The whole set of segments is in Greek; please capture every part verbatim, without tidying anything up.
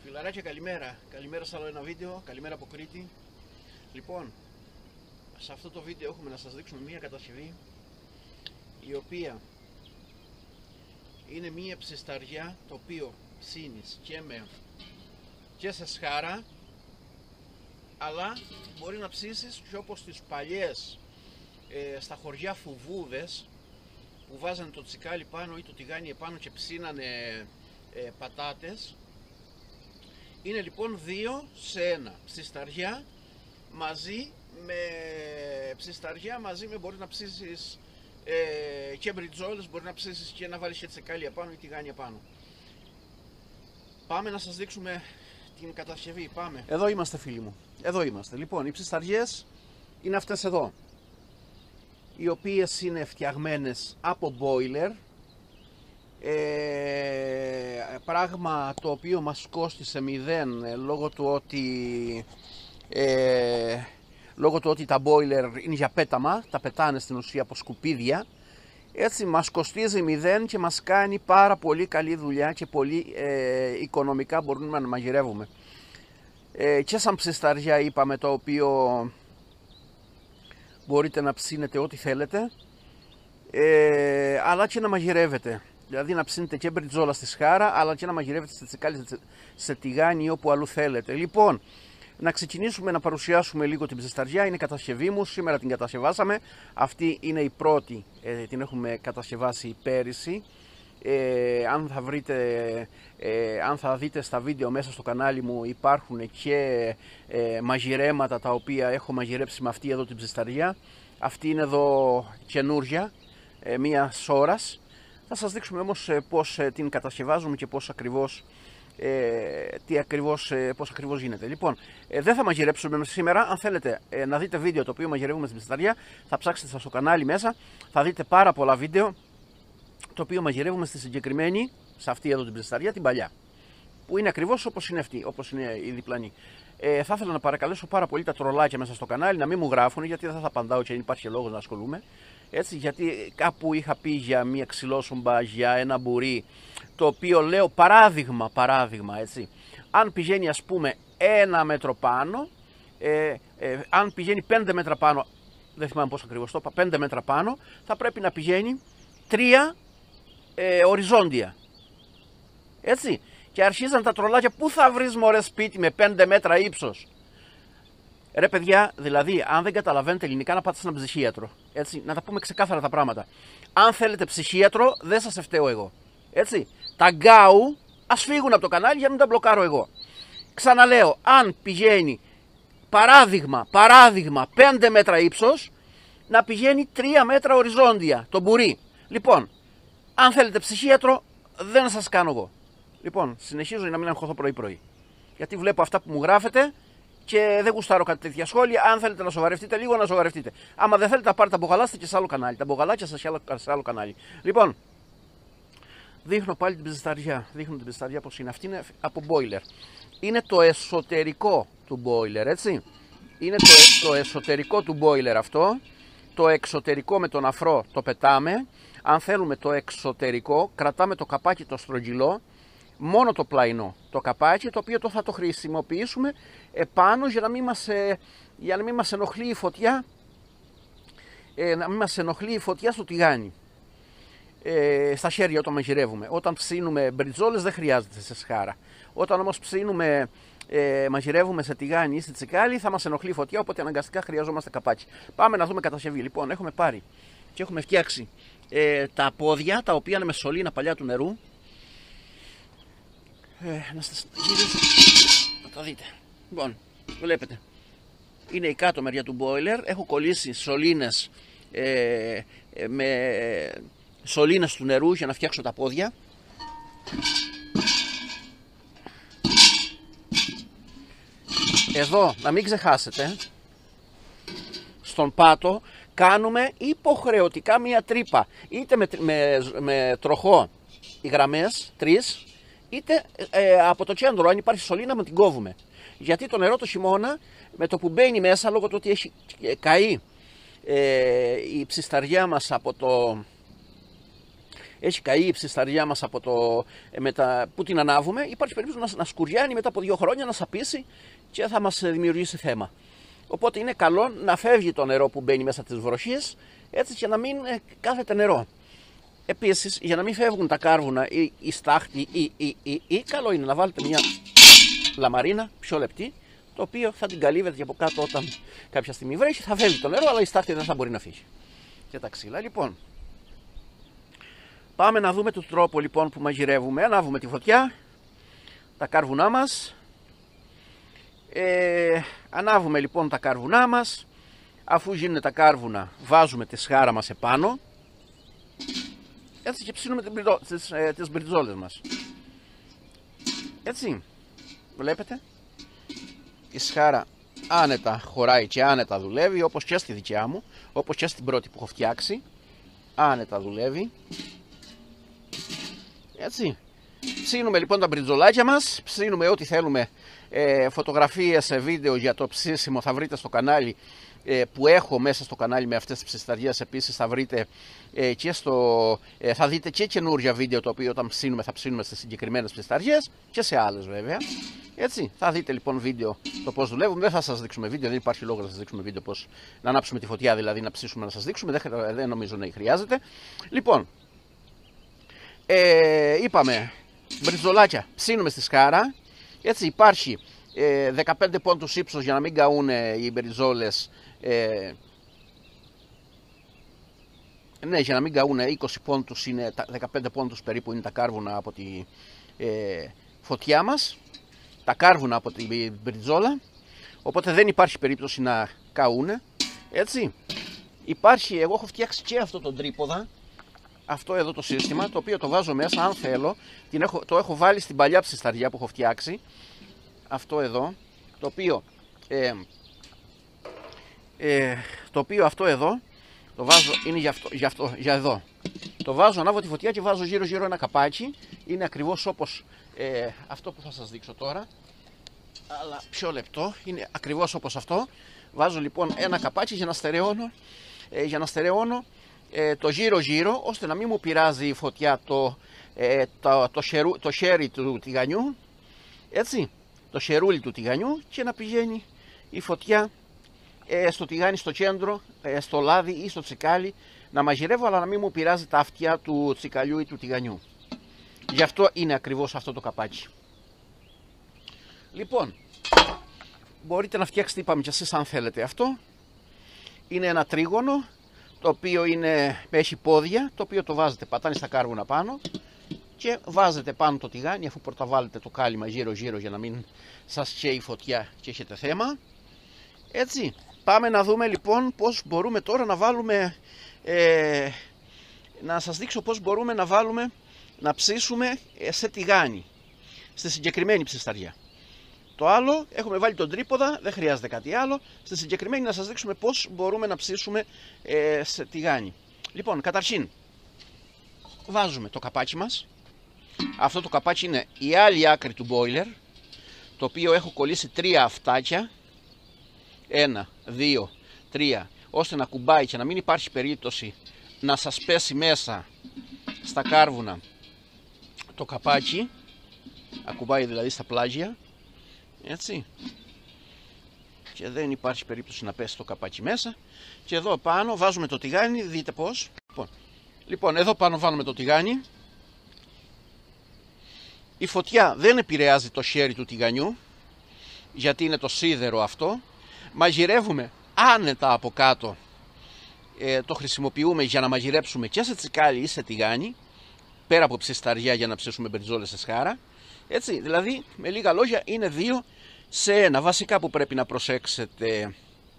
Φιλαράκια, καλημέρα. Καλημέρα σε άλλο ένα βίντεο. Καλημέρα από Κρήτη. Λοιπόν, σε αυτό το βίντεο έχουμε να σας δείξουμε μία κατασκευή η οποία είναι μία ψισταριά, το οποίο ψήνεις και, με, και σε σχάρα, αλλά μπορεί να ψήσεις και όπως τις παλιές ε, στα χωριά φουβούδες που βάζανε το τσικάλι πάνω ή το τηγάνι επάνω και ψήνανε ε, πατάτες. Είναι λοιπόν δύο σε ένα. Ψισταριά μαζί με ψισταριά μαζί με μπορεί να ψήσεις ε, και μπριτζόλες, μπορεί να ψήσεις και να βάλεις και τσικάλι επάνω ή τηγάνι επάνω. Πάμε να σας δείξουμε την κατασκευή. Πάμε. Εδώ είμαστε, φίλοι μου. Εδώ είμαστε. Λοιπόν, οι ψισταριές είναι αυτές εδώ, οι οποίες είναι φτιαγμένες από boiler. Ε, πράγμα το οποίο μας κόστισε μηδέν ε, λόγω του ότι ε, λόγω του ότι τα boiler είναι για πέταμα, τα πετάνε στην ουσία από σκουπίδια. Έτσι μας κοστίζει μηδέν και μας κάνει πάρα πολύ καλή δουλειά και πολύ ε, οικονομικά μπορούμε να μαγειρεύουμε. Ε, και σαν ψισταριά είπαμε, το οποίο μπορείτε να ψήνετε ό,τι θέλετε, ε, αλλά και να μαγειρεύετε. Δηλαδή να ψήνετε και μπριτζόλα στη σχάρα, αλλά και να μαγειρεύετε σε τσικάλι, σε τηγάνι ή όπου αλλού θέλετε. Λοιπόν, να ξεκινήσουμε να παρουσιάσουμε λίγο την ψισταριά. Είναι η κατασκευή μου, σήμερα την κατασκευάσαμε. Αυτή είναι η πρώτη, ε, την έχουμε κατασκευάσει πέρυσι. Ε, αν θα βρείτε, ε, αν θα δείτε στα βίντεο μέσα στο κανάλι μου, υπάρχουν και ε, μαγειρέματα τα οποία έχω μαγειρέψει με αυτή εδώ την ψισταριά. Αυτή είναι εδώ καινούρια, ε, μία ώρας. Θα σας δείξουμε όμως πώς την κατασκευάζουμε και πώς ακριβώς, ε, τι ακριβώς, πώς ακριβώς γίνεται. Λοιπόν, ε, δεν θα μαγειρέψουμε σήμερα. Αν θέλετε ε, να δείτε βίντεο το οποίο μαγειρεύουμε στην ψισταριά, θα ψάξετε στο κανάλι μέσα, θα δείτε πάρα πολλά βίντεο το οποίο μαγειρεύουμε στη συγκεκριμένη, σε αυτή εδώ την ψισταριά, την παλιά, που είναι ακριβώς όπως είναι αυτή, όπως είναι η διπλανή. Ε, θα ήθελα να παρακαλέσω πάρα πολύ τα τρολάκια μέσα στο κανάλι να μην μου γράφουν, γιατί δεν θα απαντάω και δεν υπάρχει λόγος να ασχολούμαι. Έτσι, γιατί κάπου είχα πει για μία ξυλόσουμπα, για ένα μπουρί, το οποίο λέω παράδειγμα, παράδειγμα, έτσι. Αν πηγαίνει ας πούμε ένα μέτρο πάνω, ε, ε, αν πηγαίνει πέντε μέτρα πάνω, δεν θυμάμαι πώς ακριβώς το είπα, πέντε μέτρα πάνω, θα πρέπει να πηγαίνει τρία ε, οριζόντια. Έτσι. Και αρχίζαν τα τρολάκια, πού θα βρεις μωρέ σπίτι με πέντε μέτρα ύψος. Ρε παιδιά, δηλαδή, αν δεν καταλαβαίνετε ελληνικά, να πάτε σε έναν ψυχίατρο. Έτσι, να τα πούμε ξεκάθαρα τα πράγματα. Αν θέλετε ψυχίατρο, δεν σας φταίω εγώ. Έτσι, τα γκάου ας φύγουν από το κανάλι για να μην τα μπλοκάρω εγώ. Ξαναλέω, αν πηγαίνει παράδειγμα, παράδειγμα πέντε μέτρα ύψος, να πηγαίνει τρία μέτρα οριζόντια το μπουρί. Λοιπόν, αν θέλετε ψυχίατρο, δεν σας κάνω εγώ. Λοιπόν, συνεχίζω για να μην αγχωθώ πρωί-πρωί. Γιατί βλέπω αυτά που μου γράφετε και δεν γουστάρω κάτι τέτοια σχόλια. Αν θέλετε να σοβαρευτείτε λίγο, να σοβαρευτείτε. Άμα δεν θέλετε, να πάρετε τα μπογαλάστε και σε άλλο κανάλι. Τα μπογαλάκια σας σε άλλο, σε άλλο κανάλι. Λοιπόν, δείχνω πάλι την ψισταριά. Δείχνω την ψισταριά πως είναι. Αυτή είναι από boiler. Είναι το εσωτερικό του boiler, έτσι. Είναι το, το εσωτερικό του boiler αυτό. Το εξωτερικό με τον αφρό το πετάμε. Αν θέλουμε το εξωτερικό, κρατάμε το καπάκι το στρογγυλό. Μόνο το πλαϊνό, το καπάκι, το οποίο το θα το χρησιμοποιήσουμε επάνω για να μην μας, ε, για να μην μας ενοχλεί η φωτιά, ε, να μην μας ενοχλεί η φωτιά στο τηγάνι, ε, στα χέρια όταν μαγειρεύουμε. Όταν ψήνουμε μπριτζόλες δεν χρειάζεται σε σχάρα. Όταν όμως ψήνουμε, ε, μαγειρεύουμε σε τηγάνι ή στη τσικάλι, θα μας ενοχλεί η φωτιά, οπότε αναγκαστικά χρειαζόμαστε καπάκι. Πάμε να δούμε κατασκευή. Λοιπόν, έχουμε πάρει και έχουμε φτιάξει ε, τα πόδια, τα οποία είναι με σωλήνα παλιά του νερού. Ε, να σας γυρίσω να τα δείτε. Λοιπόν, βλέπετε, είναι η κάτω μεριά του boiler. Έχω κολλήσει σωλήνες ε, ε, με ε, σωλήνες του νερού για να φτιάξω τα πόδια. Εδώ, να μην ξεχάσετε, στον πάτο κάνουμε υποχρεωτικά μία τρύπα, είτε με, με, με τροχό οι γραμμές, τρεις, είτε ε, από το κέντρο, αν υπάρχει σωλήνα, με την κόβουμε. Γιατί το νερό το χειμώνα, με το που μπαίνει μέσα, λόγω του ότι έχει καεί ε, η ψισταριά μας από το, έχει καεί η ψισταριά μας από το, ε, μετα, που την ανάβουμε, υπάρχει περίπτωση να, να σκουριάνει μετά από δύο χρόνια, να σαπίσει και θα μας δημιουργήσει θέμα. Οπότε είναι καλό να φεύγει το νερό που μπαίνει μέσα τις βροχίες, έτσι και να μην ε, κάθεται νερό. Επίσης, για να μην φεύγουν τα κάρβουνα ή η στάχτη ή, ή, ή, ή, καλό είναι να βάλετε μια λαμαρίνα πιο λεπτή, το οποίο θα την καλύβετε και από κάτω όταν κάποια στιγμή βρέχει, θα φεύγει το νερό, αλλά η στάχτη δεν θα μπορεί να φύγει. Και τα ξύλα. Λοιπόν, πάμε να δούμε τον τρόπο λοιπόν που μαγειρεύουμε. Ανάβουμε τη φωτιά, τα κάρβουνά μας. Ε, ανάβουμε λοιπόν τα κάρβουνά μας. Αφού γίνουν τα κάρβουνα, βάζουμε τη σχάρα μας επάνω. Έτσι και ψήνουμε τις, ε, τις μπριτζόλες μας. Έτσι, βλέπετε. Η σχάρα άνετα χωράει και άνετα δουλεύει, όπως και στη δικιά μου, όπως και στην πρώτη που έχω φτιάξει. Άνετα δουλεύει. Έτσι. Ψήνουμε λοιπόν τα μπριτζολάκια μας, ψήνουμε ό,τι θέλουμε, ε, φωτογραφίες, βίντεο για το ψήσιμο θα βρείτε στο κανάλι, ε, που έχω μέσα στο κανάλι με αυτές τις ψισταριές. Επίσης θα βρείτε ε, και στο, ε, θα δείτε και καινούργια βίντεο, το οποίο όταν ψήνουμε θα ψήνουμε στις συγκεκριμένες ψισταριές και σε άλλες βέβαια. Έτσι, θα δείτε λοιπόν βίντεο το πώς δουλεύουμε. Δεν θα σας δείξουμε βίντεο, δεν υπάρχει λόγο να σας δείξουμε βίντεο πώς να ανάψουμε τη φωτιά, δηλαδή να ψήσουμε να σας δείξουμε, δεν, δεν νομίζω να χρειάζεται. Λοιπόν, ε, είπαμε, μπριτζολάκια ψήνουμε στη σχάρα. Έτσι, υπάρχει ε, δεκαπέντε πόντους ύψος για να μην καούν ε, οι μπριζόλες. Ε, ναι, για να μην καούν είκοσι πόντους, είναι, δεκαπέντε πόντους περίπου είναι τα κάρβουνα από τη ε, φωτιά μας. Τα κάρβουνα από την μπριτζόλα. Οπότε δεν υπάρχει περίπτωση να καούν. Έτσι. Υπάρχει, εγώ έχω φτιάξει και αυτό το τρίποδα. Αυτό εδώ το σύστημα, το οποίο το βάζω μέσα αν θέλω. Την έχω, το έχω βάλει στην παλιά ψισταριά που έχω φτιάξει. Αυτό εδώ. Το οποίο, ε, ε, το οποίο αυτό εδώ το βάζω, είναι για, αυτό, για, αυτό, για εδώ. Το βάζω, ανάβω τη φωτιά και βάζω γύρω γύρω ένα καπάκι. Είναι ακριβώς όπως ε, αυτό που θα σας δείξω τώρα, αλλά πιο λεπτό. Είναι ακριβώς όπως αυτό. Βάζω λοιπόν ένα καπάκι για να στερεώνω, ε, για να στερεώνω ε, το γύρω γύρω, ώστε να μην μου πειράζει η φωτιά το, ε, το, το, χερου, το χέρι του τηγανιού. Έτσι, το χερούλι του τηγανιού, και να πηγαίνει η φωτιά ε, στο τηγάνι, στο κέντρο, ε, στο λάδι ή στο τσικάλι, να μαγειρεύω, αλλά να μην μου πειράζει τα αυτιά του τσικαλιού ή του τηγανιού. Γι' αυτό είναι ακριβώς αυτό το καπάκι. Λοιπόν, μπορείτε να φτιάξετε, είπαμε και εσείς αν θέλετε αυτό. Είναι ένα τρίγωνο, το οποίο είναι, έχει πόδια, το οποίο το βάζετε, πατάνε στα κάρβουνα πάνω και βάζετε πάνω το τηγάνι, αφού πρωταβάλλετε το κάλυμα γύρω γύρω για να μην σας καίει η φωτιά και έχετε θέμα. Έτσι, πάμε να δούμε λοιπόν πώς μπορούμε τώρα να βάλουμε, ε, να σας δείξω πώς μπορούμε να βάλουμε, να ψήσουμε σε τηγάνι, στη συγκεκριμένη ψισταριά. Το άλλο, έχουμε βάλει τον τρίποδα, δεν χρειάζεται κάτι άλλο. Στη συγκεκριμένη να σας δείξουμε πώς μπορούμε να ψήσουμε ε, σε τηγάνι. Λοιπόν, καταρχήν, βάζουμε το καπάκι μας. Αυτό το καπάκι είναι η άλλη άκρη του boiler, το οποίο έχω κολλήσει τρία αυτάκια. Ένα, δύο, τρία, ώστε να κουμπάει και να μην υπάρχει περίπτωση να σας πέσει μέσα στα κάρβουνα το καπάκι. Ακουμπάει δηλαδή στα πλάγια. Έτσι. Και δεν υπάρχει περίπτωση να πέσει το καπάκι μέσα. Και εδώ πάνω βάζουμε το τηγάνι, δείτε πώς. Λοιπόν, λοιπόν εδώ πάνω βάλουμε το τηγάνι. Η φωτιά δεν επηρεάζει το χέρι του τηγανιού, γιατί είναι το σίδερο αυτό. Μαγειρεύουμε άνετα από κάτω. Ε, το χρησιμοποιούμε για να μαγειρέψουμε και σε τσικάλι ή σε τηγάνι, πέρα από ψισταριά για να ψήσουμε μπριτζόλες σε σχάρα. Έτσι, δηλαδή με λίγα λόγια είναι δύο σε ένα. Βασικά που πρέπει να προσέξετε,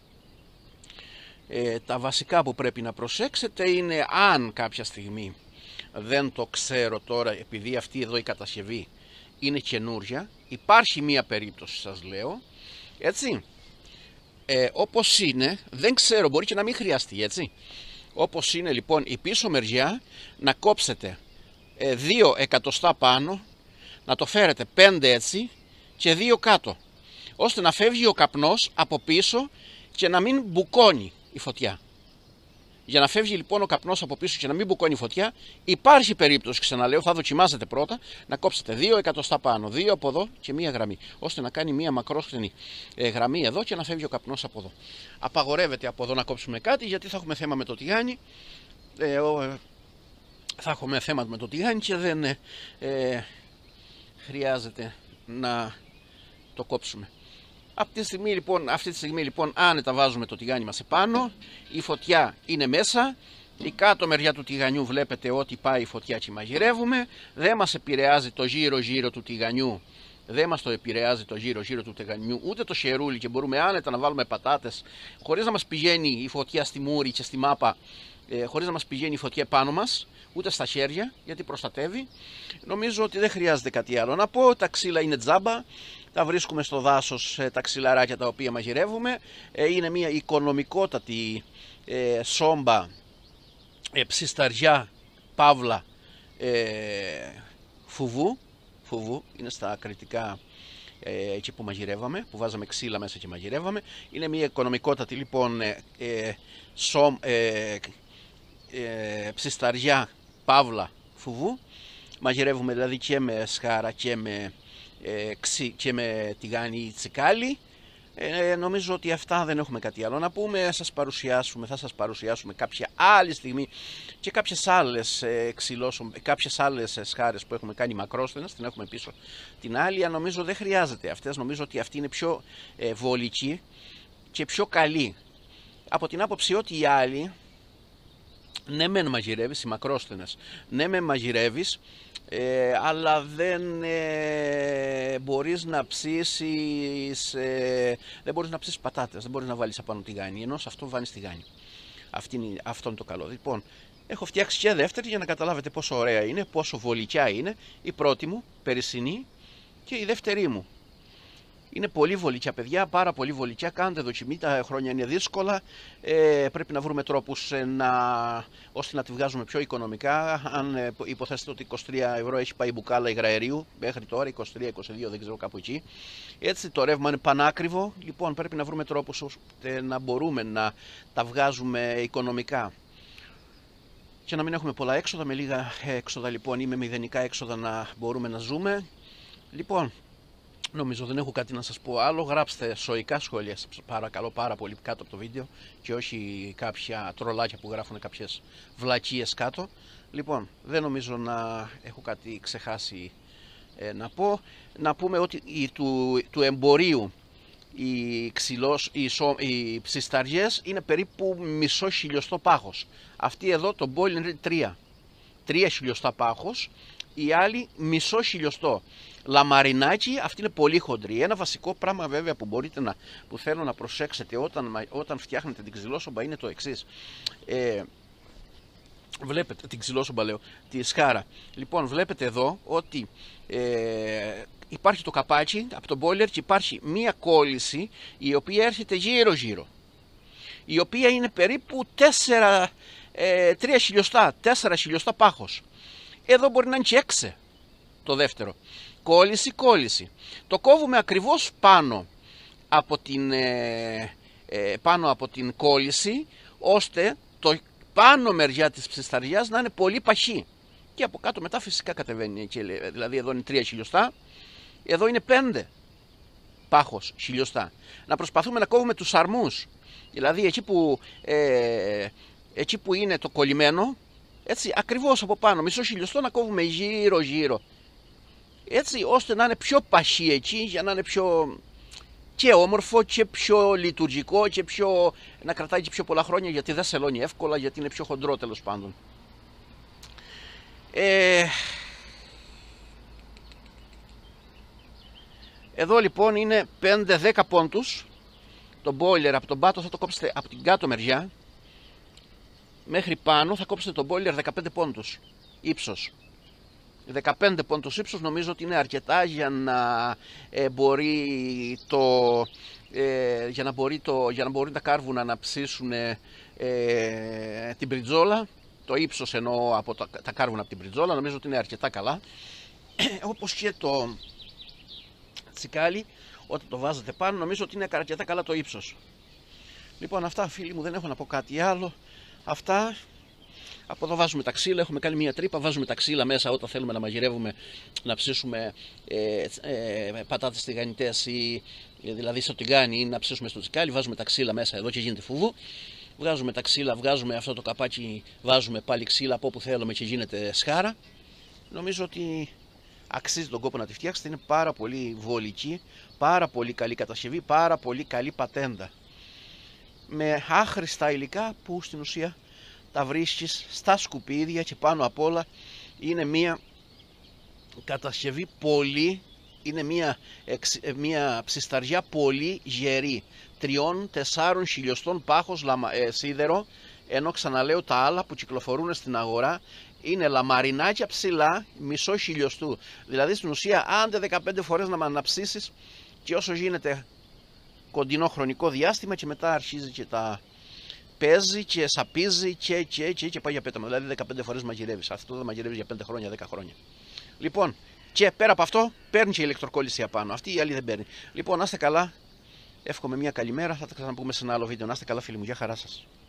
ε, τα βασικά που πρέπει να προσέξετε είναι, αν κάποια στιγμή, δεν το ξέρω τώρα επειδή αυτή εδώ η κατασκευή είναι καινούρια, υπάρχει μία περίπτωση σας λέω, έτσι, ε, όπως είναι, δεν ξέρω, μπορεί και να μην χρειαστεί, έτσι, όπως είναι λοιπόν η πίσω μεριά, να κόψετε ε, δύο εκατοστά πάνω, να το φέρετε πέντε έτσι και δύο κάτω, ώστε να φεύγει ο καπνός από πίσω και να μην μπουκώνει η φωτιά. Για να φεύγει λοιπόν ο καπνός από πίσω και να μην μπουκώνει φωτιά, υπάρχει περίπτωση, ξαναλέω, θα δοκιμάζετε πρώτα να κόψετε δύο εκατοστά πάνω, δύο από εδώ και μία γραμμή, ώστε να κάνει μία μακρόστενη ε, γραμμή εδώ και να φεύγει ο καπνός από εδώ. Απαγορεύεται από εδώ να κόψουμε κάτι, γιατί θα έχουμε θέμα με το τηγάνι. Ε, ο, ε, θα έχουμε θέμα με το τηγάνι και δεν ε, ε, χρειάζεται να το κόψουμε. Αυτή τη στιγμή λοιπόν, αυτή τη στιγμή, λοιπόν άνετα βάζουμε το τηγάνι μας επάνω, η φωτιά είναι μέσα, η κάτω μεριά του τηγανιού βλέπετε ότι πάει η φωτιά και μαγειρεύουμε, δεν μας επηρεάζει το γύρω γύρω του τηγανιού, δεν μας το επηρεάζει το γύρω γύρω του τηγανιού, ούτε το σερούλι, και μπορούμε άνετα να βάλουμε πατάτες χωρίς να μας πηγαίνει η φωτιά στη μούρη και στη μάπα, ε, χωρίς να μας πηγαίνει η φωτιά πάνω μας, ούτε στα χέρια, γιατί προστατεύει. Νομίζω ότι δεν χρειάζεται κάτι άλλο να πω. Τα ξύλα είναι τζάμπα, τα βρίσκουμε στο δάσος, τα ξυλαράκια τα οποία μαγειρεύουμε. Είναι μια οικονομικότατη ε, σόμπα, ε, ψισταριά, παύλα, ε, φουβού. Φουβού είναι στα κριτικά, ε, εκεί που μαγειρεύαμε, που βάζαμε ξύλα μέσα και μαγειρεύαμε. Είναι μια οικονομικότατη λοιπόν ε, ε, σομ, ε, ε, ψισταριά, παύλα, φουβού. Μαγειρεύουμε δηλαδή και με σχάρα και με, ε, ξύ, και με τηγάνι ή τσικάλι. Ε, νομίζω ότι αυτά δεν έχουμε κάτι άλλο να πούμε. Σας παρουσιάσουμε, θα σας παρουσιάσουμε κάποια άλλη στιγμή και κάποιες άλλες, ε, ξυλώσω, κάποιες άλλες σχάρες που έχουμε κάνει μακρόστενες. Την έχουμε πίσω την άλλη. Νομίζω δεν χρειάζεται αυτές. Νομίζω ότι αυτή είναι πιο ε, βολική και πιο καλή. Από την άποψη ότι οι άλλοι, ναι μεν μαγειρεύεις οι μακρόστενες, ναι μεν μαγειρεύεις, ε, αλλά δεν ε, μπορείς να ψήσεις, ε, δεν μπορείς να ψήσεις πατάτες, δεν μπορείς να βάλεις απάνω τηγάνι, ενώ σε αυτό βάλεις τηγάνι. Αυτή είναι, αυτό είναι το καλό. Λοιπόν, έχω φτιάξει και δεύτερη για να καταλάβετε πόσο ωραία είναι, πόσο βολικιά είναι. Η πρώτη μου, περσινή, και η δεύτερη μου. Είναι πολύ βολικιά, παιδιά, πάρα πολύ βολικιά. Κάντε δοκιμή, τα χρόνια είναι δύσκολα. Ε, πρέπει να βρούμε τρόπους ε, να, ώστε να τη βγάζουμε πιο οικονομικά. Αν ε, υποθέσετε ότι είκοσι τρία ευρώ έχει πάει η μπουκάλα υγραερίου, μέχρι τώρα είκοσι τρία είκοσι δύο, δεν ξέρω, κάπου εκεί. Έτσι το ρεύμα είναι πανάκριβο. Λοιπόν, πρέπει να βρούμε τρόπους ώστε να μπορούμε να τα βγάζουμε οικονομικά και να μην έχουμε πολλά έξοδα. Με λίγα έξοδα λοιπόν ή με μηδενικά έξοδα να μπορούμε να ζούμε. Λοιπόν, νομίζω δεν έχω κάτι να σας πω άλλο. Γράψτε σοϊκά σχόλια, παρακαλώ πάρα πολύ, κάτω από το βίντεο, και όχι κάποια τρολάκια που γράφουν κάποιες βλακίες κάτω. Λοιπόν, δεν νομίζω να έχω κάτι ξεχάσει ε, να πω. Να πούμε ότι η, του, του εμπορίου οι, ξυλός, οι, σο, οι ψισταριές είναι περίπου μισό χιλιοστό πάχος. Αυτή εδώ το boil είναι τρία. Τρία χιλιοστά πάχος. Η άλλη μισό χιλιοστό. Λαμαρινάκι, αυτή είναι πολύ χοντρή. Ένα βασικό πράγμα βέβαια που μπορείτε να, που θέλω να προσέξετε όταν, όταν φτιάχνετε την ξυλόσομπα είναι το εξής. Ε, βλέπετε την ξυλόσομπα, λέω, τη σχάρα. Λοιπόν, βλέπετε εδώ ότι ε, υπάρχει το καπάκι από τον boiler και υπάρχει μία κόλληση η οποία έρχεται γύρω γύρω, η οποία είναι περίπου τέσσερα, ε, τρία χιλιοστά, τέσσερα χιλιοστά πάχος. Εδώ μπορεί να είναι και έξι το δεύτερο. Κόλληση, κόλληση. Το κόβουμε ακριβώς πάνω από την, ε, ε, πάνω από την κόλληση, ώστε το πάνω μεριά της ψισταριάς να είναι πολύ παχύ. Και από κάτω μετά φυσικά κατεβαίνει. Και, δηλαδή εδώ είναι τρία χιλιοστά, εδώ είναι πέντε πάχος χιλιοστά. Να προσπαθούμε να κόβουμε τους αρμούς. Δηλαδή εκεί που, ε, εκεί που είναι το κολλημένο, έτσι ακριβώς από πάνω, μισό χιλιοστό, να κόβουμε γύρω γύρω. Έτσι ώστε να είναι πιο παχύ εκεί, για να είναι πιο και όμορφο και πιο λειτουργικό και πιο, να κρατάει και πιο πολλά χρόνια, γιατί δεν σελώνει εύκολα, γιατί είναι πιο χοντρό τέλος πάντων. Ε... Εδώ λοιπόν είναι πέντε δέκα πόντους. Το boiler από τον πάτο θα το κόψετε από την κάτω μεριά μέχρι πάνω, θα κόψετε το boiler δεκαπέντε πόντους ύψος. δεκαπέντε πόντους ύψος νομίζω ότι είναι αρκετά για να ε, μπορεί το ε, για να μπορεί το για να μπορεί τα κάρβουνα να ψήσουν ε, την πριτζόλα. Το ύψος εννοώ από τα, τα κάρβουνα από την πριτζόλα νομίζω ότι είναι αρκετά καλά. Όπως και το τσικάλι, όταν το βάζετε πάνω νομίζω ότι είναι αρκετά καλά το ύψος. Λοιπόν, αυτά φίλοι μου, δεν έχω να πω κάτι άλλο. Αυτά. Από εδώ βάζουμε τα ξύλα, έχουμε κάνει μια τρύπα, βάζουμε τα ξύλα μέσα όταν θέλουμε να μαγειρεύουμε, να ψήσουμε ε, ε, πατάτες τηγανιτές ή δηλαδή στο τηγάνι ή να ψήσουμε στο τσικάλι, βάζουμε τα ξύλα μέσα εδώ και γίνεται φουβού. Βγάζουμε τα ξύλα, βγάζουμε αυτό το καπάκι, βάζουμε πάλι ξύλα από όπου θέλουμε και γίνεται σχάρα. Νομίζω ότι αξίζει τον κόπο να τη φτιάξετε, είναι πάρα πολύ βολική, πάρα πολύ καλή κατασκευή, πάρα πολύ καλή πατέντα. Με άχρηστα υλικά που στην ουσία τα βρίσκεις στα σκουπίδια και πάνω απ' όλα είναι μια κατασκευή πολύ, είναι μια, εξ, μια ψισταριά πολύ γερή, τριών τεσσάρων χιλιοστών πάχος λαμα, ε, σίδερο, ενώ ξαναλέω τα άλλα που κυκλοφορούν στην αγορά είναι λαμαρινάκια ψηλά μισό χιλιοστού, δηλαδή στην ουσία άντε δεκαπέντε φορές να αναψήσεις και όσο γίνεται κοντινό χρονικό διάστημα και μετά αρχίζει και τα παίζει και σαπίζει και, και, και, και πάει για πέταμα. Δηλαδή δεκαπέντε φορές μαγειρεύεις. Αυτό δεν μαγειρεύεις για πέντε χρόνια, δέκα χρόνια. Λοιπόν, και πέρα από αυτό παίρνει και ηλεκτροκόλληση απάνω. Αυτή η άλλη δεν παίρνει. Λοιπόν, να είστε καλά. Εύχομαι μια καλημέρα. Θα τα ξαναπούμε σε ένα άλλο βίντεο. Να είστε καλά, φίλοι μου. Γεια χαρά σας.